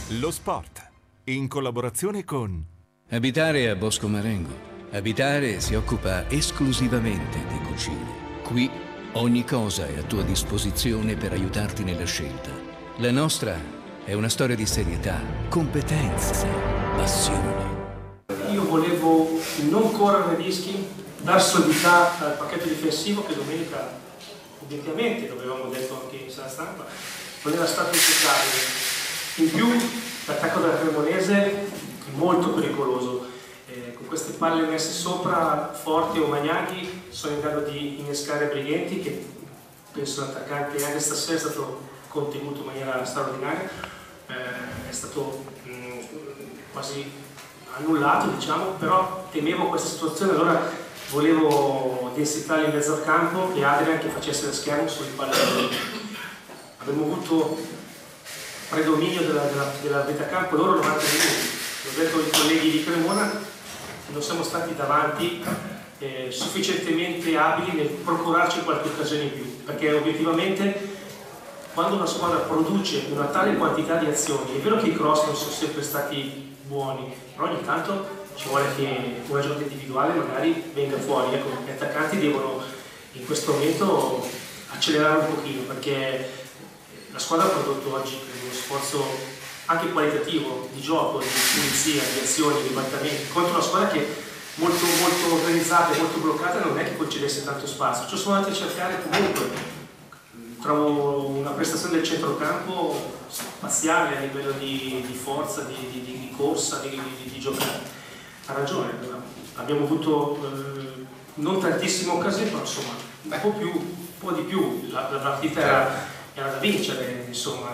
Lo sport, in collaborazione con Abitare a Bosco Marengo. Abitare si occupa esclusivamente di cucine. Qui ogni cosa è a tua disposizione per aiutarti nella scelta. La nostra è una storia di serietà, competenze, passione. Io volevo non correre rischi, dar solidità al pacchetto difensivo che domenica obiettivamente, lo avevamo detto anche in sala stampa, non era stato impeccabile. In più l'attacco della Cremonese è molto pericoloso, con queste palle messe sopra, Forte o Magnaghi sono in grado di innescare Brighenti, che penso l'attaccante anche stasera è stato contenuto in maniera straordinaria, è stato quasi annullato, diciamo, però temevo questa situazione, allora volevo densità in mezzo al campo e Adrian che facesse da schermo sulle palle. Abbiamo avuto predominio della metà campo, loro 90 minuti. L'ho detto ai colleghi di Cremona, non siamo stati davanti sufficientemente abili nel procurarci qualche occasione in più, perché obiettivamente quando una squadra produce una tale quantità di azioni, è vero che i cross non sono sempre stati buoni, però ogni tanto ci vuole che una giocata individuale magari venga fuori. Ecco, gli attaccanti devono in questo momento accelerare un pochino, perché la squadra ha prodotto oggi uno sforzo anche qualitativo di gioco, di pulizia, di azioni, di battimenti, contro una squadra che molto organizzata e molto bloccata non è che concedesse tanto spazio. Ci sono andati a cercare comunque. Trovo una prestazione del centrocampo spaziale a livello di forza, di corsa, di giocare. Ha ragione, abbiamo avuto non tantissime occasioni, però insomma un po' di più. La partita era da vincere, insomma.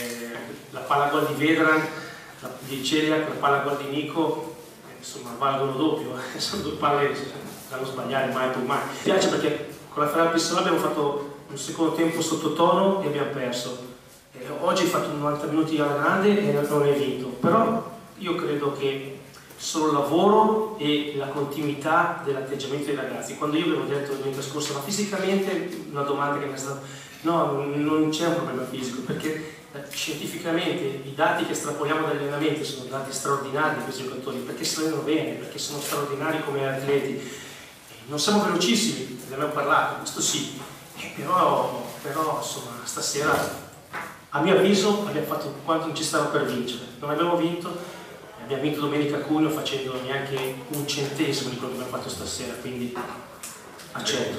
La palla gol di Vedran, di Celiac, la palla gol di Nico, insomma valgono doppio, sono due palle da non sbagliare mai più mai. Mi piace perché con la Ferrari Pissola abbiamo fatto un secondo tempo sottotono e abbiamo perso. Oggi hai fatto 90 minuti alla grande e non hai vinto, però io credo che solo il lavoro e la continuità dell'atteggiamento dei ragazzi. Quando io avevo detto domenica scorsa, ma fisicamente, una domanda che mi è stata, no, non c'è un problema fisico, perché scientificamente i dati che estrapoliamo dagli allenamenti sono dati straordinari di questi giocatori, perché si allenano bene, perché sono straordinari come atleti. Non siamo velocissimi, ne abbiamo parlato, questo sì, però insomma stasera a mio avviso abbiamo fatto quanto non ci stava per vincere. Non abbiamo vinto, abbiamo vinto domenica a Cuneo facendo neanche un centesimo di quello che abbiamo fatto stasera, quindi accetto.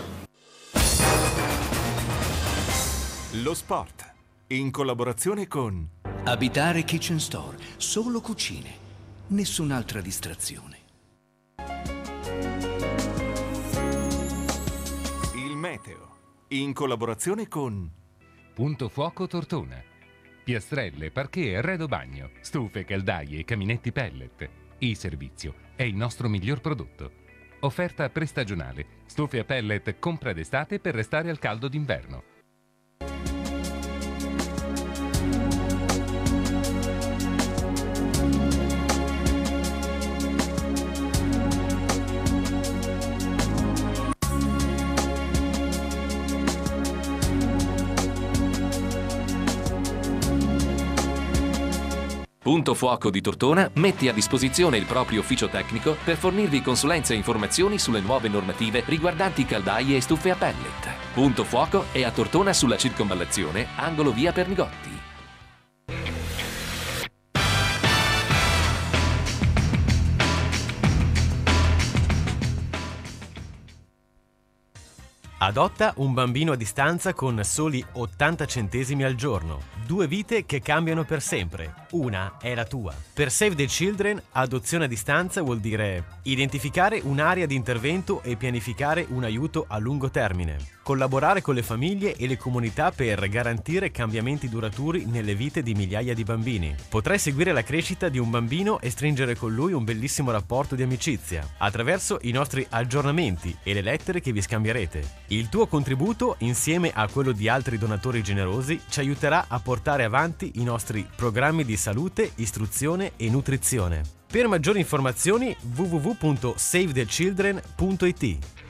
Lo sport, in collaborazione con Abitare Kitchen Store. Solo cucine, nessun'altra distrazione. il meteo, in collaborazione con Punto Fuoco Tortona. Piastrelle, parquet e arredo bagno, stufe, caldaie e caminetti pellet. Il servizio è il nostro miglior prodotto. Offerta prestagionale. Stufe a pellet compra d'estate per restare al caldo d'inverno. Punto Fuoco di Tortona mette a disposizione il proprio ufficio tecnico per fornirvi consulenza e informazioni sulle nuove normative riguardanti caldaie e stufe a pellet. Punto Fuoco è a Tortona sulla Circonvallazione, angolo via Pernigotti. Adotta un bambino a distanza con soli 80 centesimi al giorno. 2 vite che cambiano per sempre. Una è la tua. Per Save the Children, adozione a distanza vuol dire identificare un'area di intervento e pianificare un aiuto a lungo termine. Collaborare con le famiglie e le comunità per garantire cambiamenti duraturi nelle vite di migliaia di bambini. Potrai seguire la crescita di un bambino e stringere con lui un bellissimo rapporto di amicizia attraverso i nostri aggiornamenti e le lettere che vi scambierete. Il tuo contributo, insieme a quello di altri donatori generosi, ci aiuterà a portare avanti i nostri programmi di salute, istruzione e nutrizione. Per maggiori informazioni www.savethechildren.it.